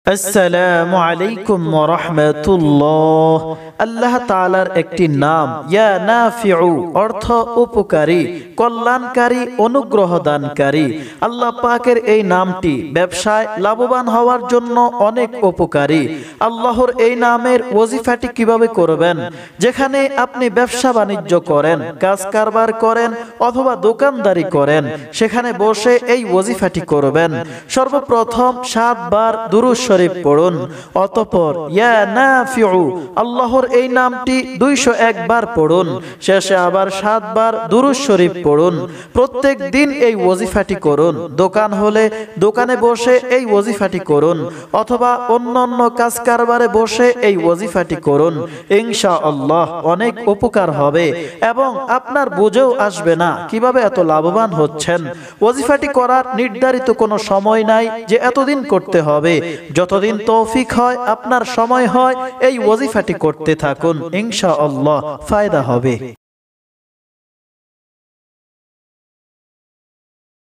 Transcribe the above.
আসসালামু আলাইকুম ওয়া রাহমাতুল্লাহ। আল্লাহ তাআলার একটি নাম ইয়া নাফিউ, অর্থ উপকারী, কল্যাণকারী, অনুগ্রহ দানকারী। আল্লাহ পাকের এই নামটি ব্যবসায় লাভবান হওয়ার জন্য অনেক উপকারী। আল্লাহর এই নামের ওজিফাটি কিভাবে করবেন? যেখানে আপনি ব্যবসা বাণিজ্য করেন, কাজ কারবার করেন অথবা দোকানদারি করেন, সেখানে বসে এই ওজিফাটি করবেন। সর্বপ্রথম 7 বার দুরূদ শরীফ পড়ুন, অতঃপর ইয়া নাফিউ আল্লাহর এই নামটি 201 বার পড়ুন, শেষে আবার 7 বার দুরূদ শরীফ পড়ুন। প্রত্যেক দিন এই ওজিফাটি করুন। দোকান হলে দোকানে বসে এই ওজিফাটি করুন, অথবা অন্যান্য কাজ কারবারে বসে এই ওজিফাটি করুন। ইনশাআল্লাহ অনেক উপকার হবে এবং আপনার বুঝেও আসবে না কিভাবে এত লাভবান হচ্ছেন। ওজিফাটি করার নির্ধারিত কোনো সময় নাই যে এতদিন করতে হবে। যতদিন তৌফিক হয়, আপনার সময় হয়, এই ওজিফাটি করতে থাকুন, ইনশাআল্লাহ ফায়দা হবে।